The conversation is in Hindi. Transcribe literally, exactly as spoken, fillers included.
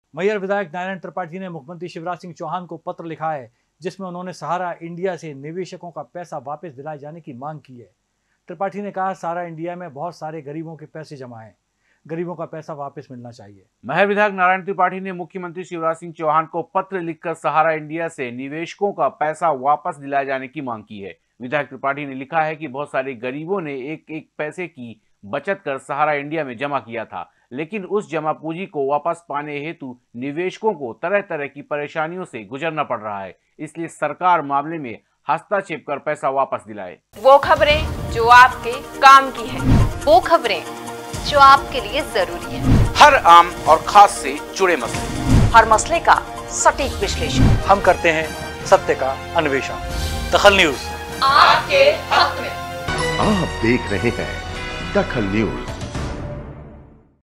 मैहर विधायक नारायण त्रिपाठी ने मुख्यमंत्री शिवराज सिंह चौहान को पत्र लिखा है, जिसमें उन्होंने सहारा इंडिया से निवेशकों का पैसा वापस दिलाए जाने की मांग की है। त्रिपाठी ने कहा, सहारा इंडिया में बहुत सारे गरीबों के पैसे जमा हैं, गरीबों का पैसा वापस मिलना चाहिए। मैहर विधायक नारायण त्रिपाठी ने मुख्यमंत्री शिवराज सिंह चौहान को पत्र लिखकर सहारा इंडिया से निवेशकों का पैसा वापस दिलाए जाने की मांग की है। विधायक त्रिपाठी ने लिखा है कि बहुत सारे गरीबों ने एक एक पैसे की बचत कर सहारा इंडिया में जमा किया था, लेकिन उस जमा पूंजी को वापस पाने हेतु निवेशकों को तरह तरह की परेशानियों से गुजरना पड़ रहा है। इसलिए सरकार मामले में हस्तक्षेप कर पैसा वापस दिलाए। वो खबरें जो आपके काम की है, वो खबरें जो आपके लिए जरूरी है, हर आम और खास से जुड़े मसले, हर मसले का सटीक विश्लेषण हम करते हैं सत्य का अन्वेषण। दखल न्यूज आपके हक में। आप देख रहे हैं दखल न्यूज।